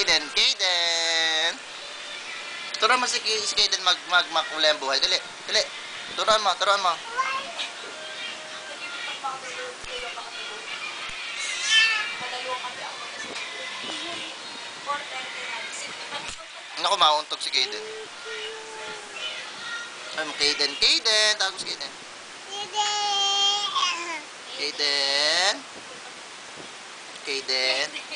Kaden. Kaden! Turuan mo si Kaden magmakulay ang buhay. Dali. Dali. Turuan mo. Turuan mo. Naku, mauuntog si Kaden. Ay mo, Kaden. Kaden! Tawag mo si Kaden. Kaden! Kaden!